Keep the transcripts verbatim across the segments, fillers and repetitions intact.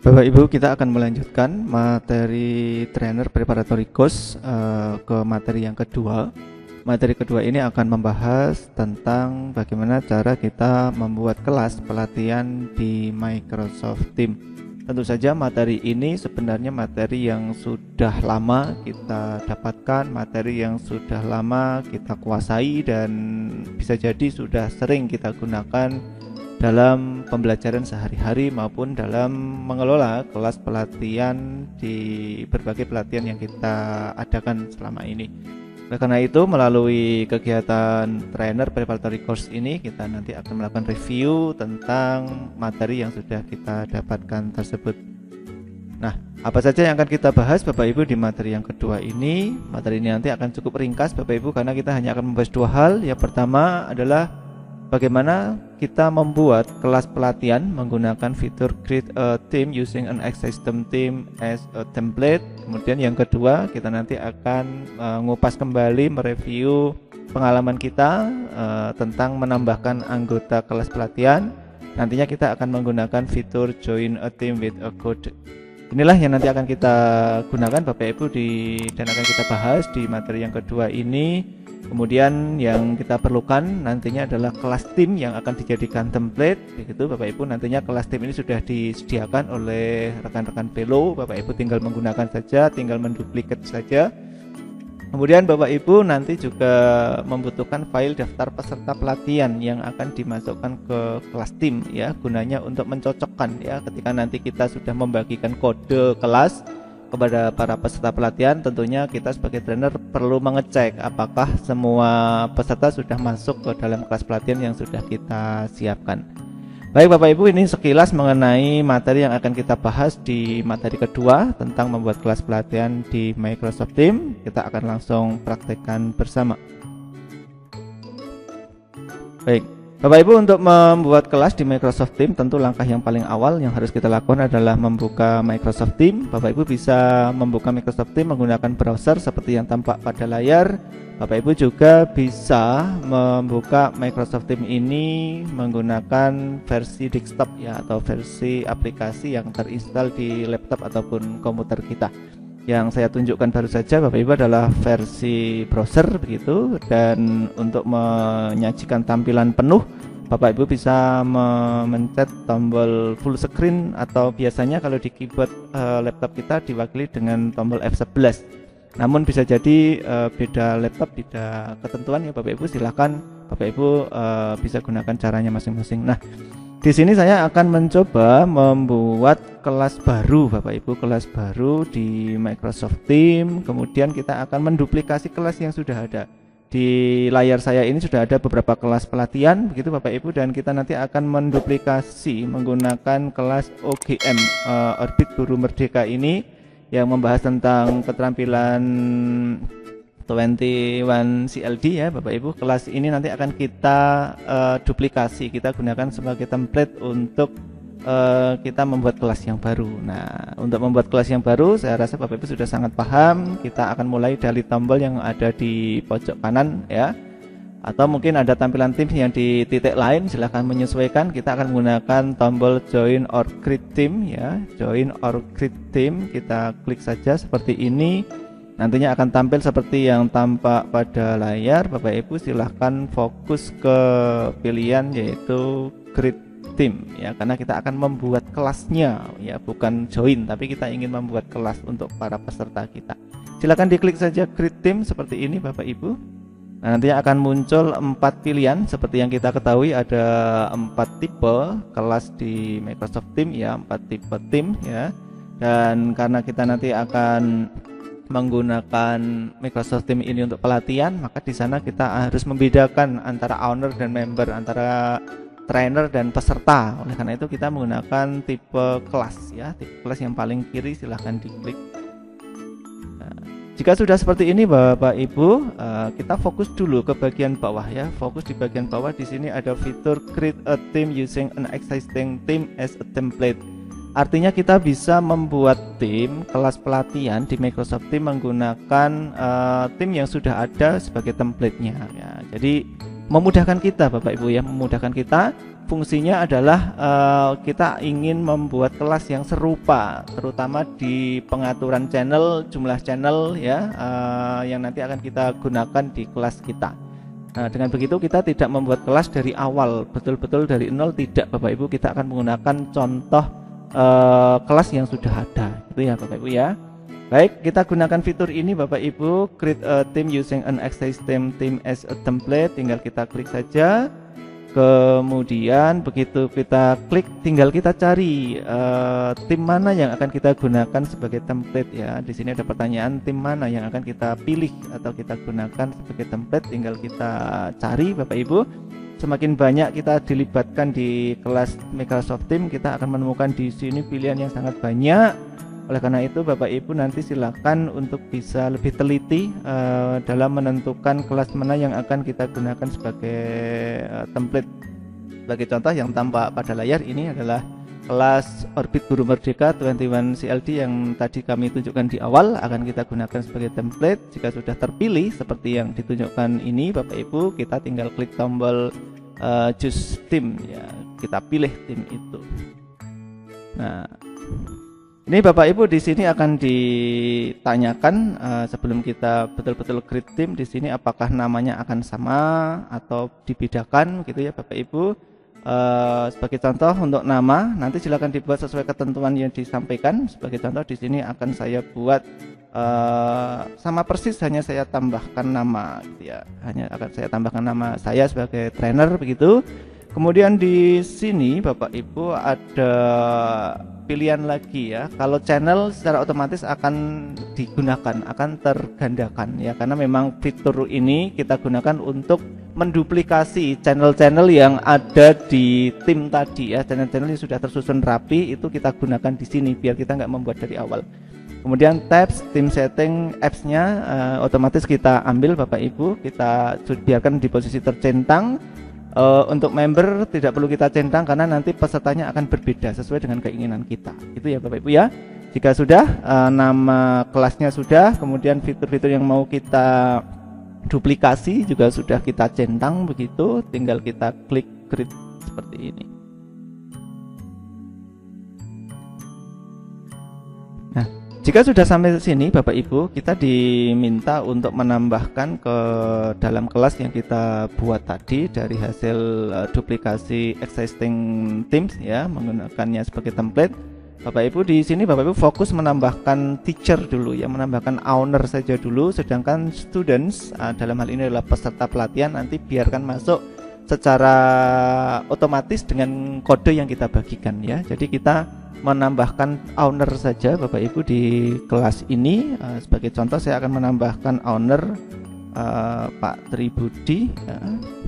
Bapak Ibu, kita akan melanjutkan materi trainer preparatory course uh, ke materi yang kedua. Materi kedua ini akan membahas tentang bagaimana cara kita membuat kelas pelatihan di Microsoft Teams. Tentu saja materi ini sebenarnya materi yang sudah lama kita dapatkan, materi yang sudah lama kita kuasai dan bisa jadi sudah sering kita gunakan dalam pembelajaran sehari-hari maupun dalam mengelola kelas pelatihan di berbagai pelatihan yang kita adakan selama ini. Oleh karena itu, melalui kegiatan trainer preparatory course ini kita nanti akan melakukan review tentang materi yang sudah kita dapatkan tersebut. Nah, apa saja yang akan kita bahas Bapak Ibu di materi yang kedua ini? Materi ini nanti akan cukup ringkas Bapak Ibu karena kita hanya akan membahas dua hal. Yang pertama adalah bagaimana kita membuat kelas pelatihan menggunakan fitur create a team using an existing team as a template. Kemudian yang kedua, kita nanti akan mengupas uh, kembali mereview pengalaman kita uh, tentang menambahkan anggota kelas pelatihan. Nantinya kita akan menggunakan fitur join a team with a code. Inilah yang nanti akan kita gunakan Bapak Ibu di dan akan kita bahas di materi yang kedua ini. Kemudian yang kita perlukan nantinya adalah kelas tim yang akan dijadikan template. Begitu Bapak Ibu, nantinya kelas tim ini sudah disediakan oleh rekan-rekan fellow. Bapak Ibu tinggal menggunakan saja, tinggal menduplikat saja. Kemudian Bapak Ibu nanti juga membutuhkan file daftar peserta pelatihan yang akan dimasukkan ke kelas tim ya, gunanya untuk mencocokkan ya ketika nanti kita sudah membagikan kode kelas kepada para peserta pelatihan. Tentunya kita sebagai trainer perlu mengecek apakah semua peserta sudah masuk ke dalam kelas pelatihan yang sudah kita siapkan. Baik Bapak Ibu, ini sekilas mengenai materi yang akan kita bahas di materi kedua tentang membuat kelas pelatihan di Microsoft Teams. Kita akan langsung praktekkan bersama. Baik Bapak Ibu, untuk membuat kelas di Microsoft Teams, tentu langkah yang paling awal yang harus kita lakukan adalah membuka Microsoft Teams. Bapak Ibu bisa membuka Microsoft Teams menggunakan browser seperti yang tampak pada layar. Bapak Ibu juga bisa membuka Microsoft Teams ini menggunakan versi desktop ya, atau versi aplikasi yang terinstal di laptop ataupun komputer kita. Yang saya tunjukkan baru saja Bapak Ibu adalah versi browser begitu, dan untuk menyajikan tampilan penuh Bapak Ibu bisa memencet tombol full screen atau biasanya kalau di keyboard uh, laptop kita diwakili dengan tombol F sebelas. Namun bisa jadi uh, beda laptop, beda ketentuan ya Bapak Ibu, silahkan Bapak Ibu uh, bisa gunakan caranya masing-masing. Nah, di sini saya akan mencoba membuat kelas baru Bapak Ibu, kelas baru di Microsoft Teams. Kemudian kita akan menduplikasi kelas yang sudah ada. Di layar saya ini sudah ada beberapa kelas pelatihan begitu Bapak Ibu, dan kita nanti akan menduplikasi menggunakan kelas O G M uh, Orbit Guru Merdeka ini yang membahas tentang keterampilan dua puluh satu C L D ya Bapak Ibu. Kelas ini nanti akan kita uh, duplikasi, kita gunakan sebagai template untuk uh, kita membuat kelas yang baru. Nah, untuk membuat kelas yang baru saya rasa Bapak Ibu sudah sangat paham. Kita akan mulai dari tombol yang ada di pojok kanan ya, atau mungkin ada tampilan Teams yang di titik lain, silahkan menyesuaikan. Kita akan menggunakan tombol join or create team ya, join or create team. Kita klik saja seperti ini. Nantinya akan tampil seperti yang tampak pada layar. Bapak Ibu silahkan fokus ke pilihan yaitu create team ya, karena kita akan membuat kelasnya ya, bukan join, tapi kita ingin membuat kelas untuk para peserta kita. Silahkan diklik saja create team seperti ini Bapak Ibu. Nah, nantinya akan muncul empat pilihan. Seperti yang kita ketahui ada empat tipe kelas di Microsoft Teams ya, empat tipe tim ya. Dan karena kita nanti akan menggunakan Microsoft Teams ini untuk pelatihan, maka di sana kita harus membedakan antara owner dan member, antara trainer dan peserta. Oleh karena itu kita menggunakan tipe kelas ya, tipe kelas yang paling kiri, silahkan diklik. Nah, jika sudah seperti ini Bapak Ibu, uh, kita fokus dulu ke bagian bawah ya. Fokus di bagian bawah, di sini ada fitur create a team using an existing team as a template. Artinya kita bisa membuat tim kelas pelatihan di Microsoft Teams menggunakan uh, tim yang sudah ada sebagai template-nya ya. Jadi memudahkan kita Bapak Ibu ya, memudahkan kita. Fungsinya adalah uh, kita ingin membuat kelas yang serupa, terutama di pengaturan channel, jumlah channel ya, uh, yang nanti akan kita gunakan di kelas kita. Nah, dengan begitu kita tidak membuat kelas dari awal, betul-betul dari nol, tidak Bapak Ibu. Kita akan menggunakan contoh uh, kelas yang sudah ada, itu ya Bapak Ibu ya. Baik, kita gunakan fitur ini Bapak Ibu, create a team using an existing theme as a template. Tinggal kita klik saja. Kemudian begitu kita klik, tinggal kita cari uh, tim mana yang akan kita gunakan sebagai template ya. Di sini ada pertanyaan tim mana yang akan kita pilih atau kita gunakan sebagai template. Tinggal kita cari Bapak Ibu. Semakin banyak kita dilibatkan di kelas Microsoft Teams, kita akan menemukan di sini pilihan yang sangat banyak. Oleh karena itu Bapak Ibu nanti silakan untuk bisa lebih teliti uh, dalam menentukan kelas mana yang akan kita gunakan sebagai uh, template. Sebagai contoh yang tampak pada layar ini adalah kelas Orbit Guru Merdeka dua puluh satu C L D yang tadi kami tunjukkan di awal, akan kita gunakan sebagai template. Jika sudah terpilih seperti yang ditunjukkan ini Bapak Ibu, kita tinggal klik tombol uh, choose theme ya, kita pilih tim itu. Nah, ini Bapak Ibu di sini akan ditanyakan uh, sebelum kita betul-betul create team di sini, apakah namanya akan sama atau dibedakan gitu ya Bapak Ibu. Uh, sebagai contoh untuk nama nanti silakan dibuat sesuai ketentuan yang disampaikan. Sebagai contoh di sini akan saya buat uh, sama persis, hanya saya tambahkan nama gitu ya. Hanya akan saya tambahkan nama saya sebagai trainer begitu. Kemudian di sini Bapak Ibu ada pilihan lagi ya. Kalau channel secara otomatis akan digunakan, akan tergandakan ya, karena memang fitur ini kita gunakan untuk menduplikasi channel-channel yang ada di tim tadi ya. Channel-channel yang sudah tersusun rapi itu kita gunakan di sini biar kita nggak membuat dari awal. Kemudian tabs tim setting apps-nya uh, otomatis kita ambil Bapak Ibu, kita biarkan di posisi tercentang. Uh, untuk member tidak perlu kita centang karena nanti pesertanya akan berbeda sesuai dengan keinginan kita. Itu ya Bapak Ibu ya. Jika sudah uh, nama kelasnya sudah, kemudian fitur-fitur yang mau kita duplikasi juga sudah kita centang begitu, tinggal kita klik create seperti ini. Nah, jika sudah sampai sini Bapak Ibu, kita diminta untuk menambahkan ke dalam kelas yang kita buat tadi dari hasil uh, duplikasi existing themes ya, menggunakannya sebagai template. Bapak Ibu di sini Bapak Ibu fokus menambahkan teacher dulu ya, menambahkan owner saja dulu, sedangkan students uh, dalam hal ini adalah peserta pelatihan nanti biarkan masuk secara otomatis dengan kode yang kita bagikan ya. Jadi kita menambahkan owner saja Bapak Ibu di kelas ini. Uh, sebagai contoh saya akan menambahkan owner uh, Pak Tribudi ya.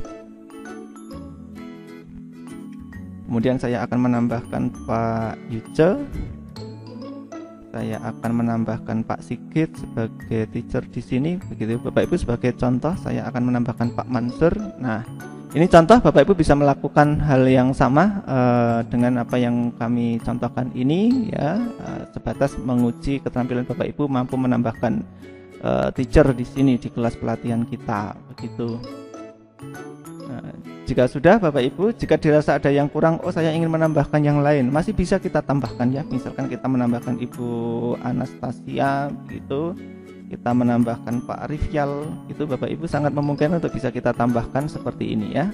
Kemudian saya akan menambahkan Pak Yuce. Saya akan menambahkan Pak Sigit sebagai teacher di sini begitu Bapak Ibu. Sebagai contoh saya akan menambahkan Pak Mansur. Nah, ini contoh Bapak Ibu bisa melakukan hal yang sama uh, dengan apa yang kami contohkan ini ya, uh, sebatas menguji keterampilan Bapak Ibu mampu menambahkan uh, teacher di sini di kelas pelatihan kita begitu. Nah, jika sudah Bapak Ibu, jika dirasa ada yang kurang, oh saya ingin menambahkan yang lain, masih bisa kita tambahkan ya. Misalkan kita menambahkan Ibu Anastasia gitu, kita menambahkan Pak Rivial, itu Bapak Ibu sangat memungkinkan untuk bisa kita tambahkan seperti ini ya.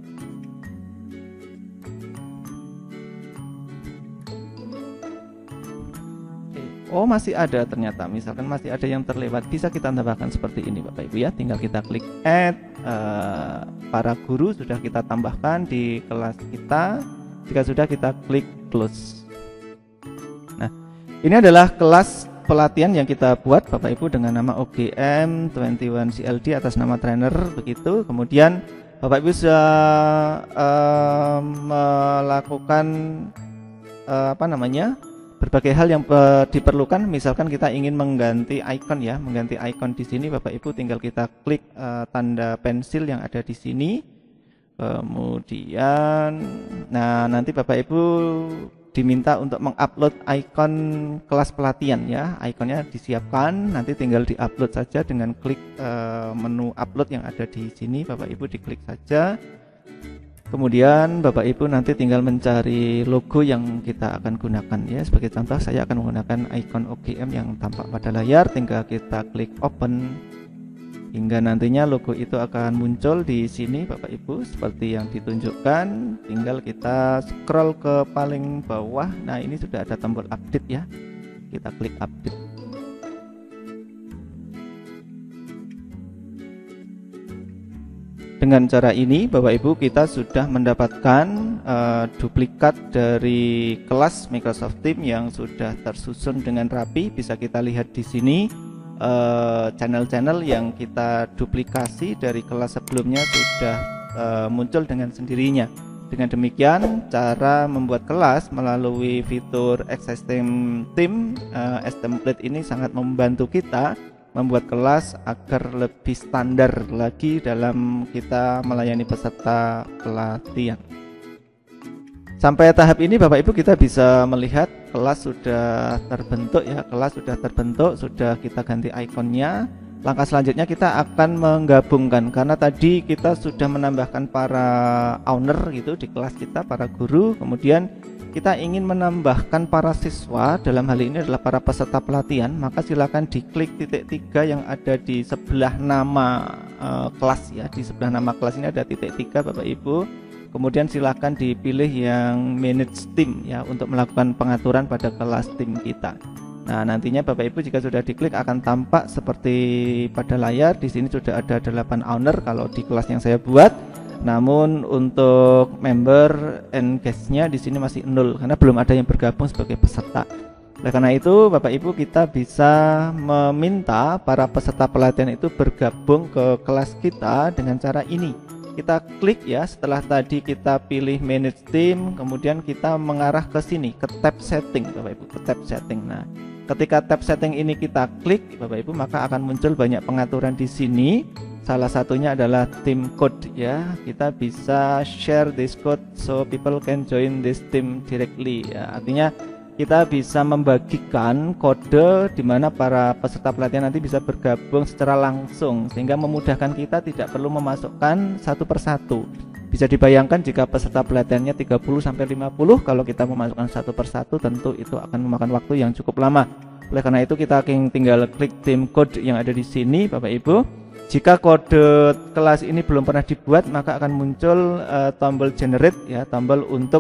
Oh masih ada ternyata, misalkan masih ada yang terlewat, bisa kita tambahkan seperti ini Bapak Ibu ya. Tinggal kita klik add, uh, para guru sudah kita tambahkan di kelas kita. Jika sudah kita klik close. Nah, ini adalah kelas pelatihan yang kita buat Bapak Ibu dengan nama O G M dua puluh satu C L D atas nama trainer begitu. Kemudian Bapak Ibu sudah uh, melakukan uh, apa namanya berbagai hal yang uh, diperlukan. Misalkan kita ingin mengganti icon ya, mengganti icon di sini Bapak Ibu tinggal kita klik uh, tanda pensil yang ada di sini. Kemudian nah nanti Bapak Ibu diminta untuk mengupload ikon kelas pelatihan ya. Ikonnya disiapkan, nanti tinggal diupload saja dengan klik uh, menu upload yang ada di sini. Bapak Ibu diklik saja. Kemudian Bapak Ibu nanti tinggal mencari logo yang kita akan gunakan ya. Sebagai contoh saya akan menggunakan ikon O G M yang tampak pada layar, tinggal kita klik open. Hingga nantinya logo itu akan muncul di sini Bapak Ibu seperti yang ditunjukkan. Tinggal kita scroll ke paling bawah. Nah, ini sudah ada tombol update ya. Kita klik update. Dengan cara ini Bapak Ibu kita sudah mendapatkan uh, duplikat dari kelas Microsoft Teams yang sudah tersusun dengan rapi. Bisa kita lihat di sini. Channel-channel uh, yang kita duplikasi dari kelas sebelumnya sudah uh, muncul dengan sendirinya. Dengan demikian cara membuat kelas melalui fitur Existing Theme uh, as Template ini sangat membantu kita membuat kelas agar lebih standar lagi dalam kita melayani peserta pelatihan. Sampai tahap ini Bapak Ibu kita bisa melihat kelas sudah terbentuk ya, kelas sudah terbentuk, sudah kita ganti ikonnya. Langkah selanjutnya kita akan menggabungkan, karena tadi kita sudah menambahkan para owner gitu di kelas kita, para guru. Kemudian kita ingin menambahkan para siswa, dalam hal ini adalah para peserta pelatihan. Maka silakan diklik titik tiga yang ada di sebelah nama uh, kelas ya. Di sebelah nama kelas ini ada titik tiga Bapak Ibu. Kemudian silakan dipilih yang manage team ya untuk melakukan pengaturan pada kelas tim kita. Nah, nantinya Bapak Ibu jika sudah diklik akan tampak seperti pada layar. Di sini sudah ada delapan owner kalau di kelas yang saya buat. Namun untuk member and guest-nya di sini masih nol karena belum ada yang bergabung sebagai peserta. Oleh karena itu Bapak Ibu kita bisa meminta para peserta pelatihan itu bergabung ke kelas kita dengan cara ini. Kita klik ya, setelah tadi kita pilih manage team, kemudian kita mengarah ke sini ke tab setting Bapak Ibu, ke tab setting. Nah, ketika tab setting ini kita klik Bapak Ibu, maka akan muncul banyak pengaturan di sini. Salah satunya adalah team code ya. Kita bisa share this code so people can join this team directly ya. Artinya kita bisa membagikan kode di mana para peserta pelatihan nanti bisa bergabung secara langsung sehingga memudahkan kita tidak perlu memasukkan satu persatu. Bisa dibayangkan jika peserta pelatihannya tiga puluh sampai lima puluh, kalau kita memasukkan satu persatu tentu itu akan memakan waktu yang cukup lama. Oleh karena itu kita tinggal klik team code yang ada di sini Bapak Ibu. Jika kode kelas ini belum pernah dibuat, maka akan muncul uh, tombol generate ya, tombol untuk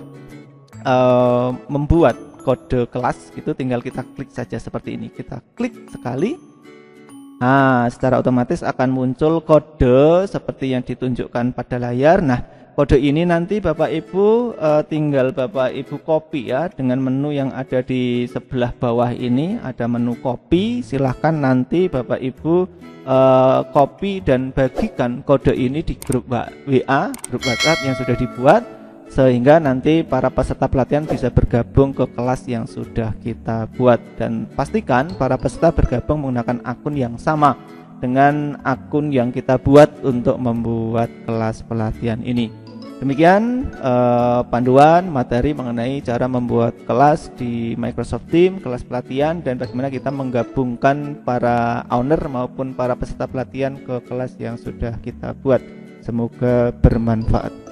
uh, membuat kode kelas. Itu tinggal kita klik saja seperti ini. Kita klik sekali. Nah, secara otomatis akan muncul kode seperti yang ditunjukkan pada layar. Nah, kode ini nanti Bapak Ibu uh, tinggal Bapak Ibu copy ya dengan menu yang ada di sebelah bawah ini, ada menu copy. Silahkan nanti Bapak Ibu uh, copy dan bagikan kode ini di grup W A, grup WhatsApp yang sudah dibuat, sehingga nanti para peserta pelatihan bisa bergabung ke kelas yang sudah kita buat. Dan pastikan para peserta bergabung menggunakan akun yang sama dengan akun yang kita buat untuk membuat kelas pelatihan ini. Demikian eh, panduan materi mengenai cara membuat kelas di Microsoft Teams, kelas pelatihan, dan bagaimana kita menggabungkan para owner maupun para peserta pelatihan ke kelas yang sudah kita buat. Semoga bermanfaat.